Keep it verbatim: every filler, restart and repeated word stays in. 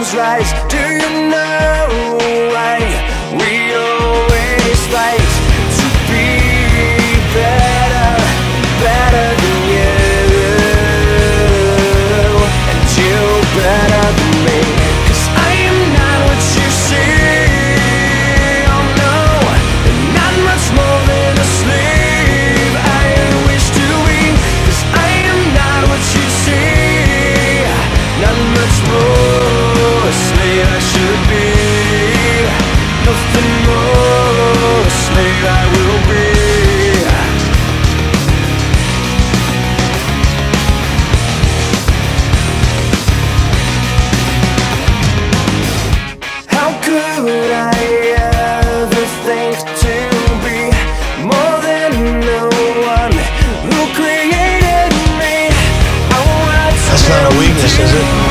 sun's rise. Do you know why we always fight to be better, better than you, and you better than me? 'Cause I am not what you see, oh no, and not much more than a slave I wish to be. 'Cause I am not what you see, not much more a slave I should be, nothing more a slave I will be. How could I ever think to be more than the one who created me? I want to That's not a weakness, is it?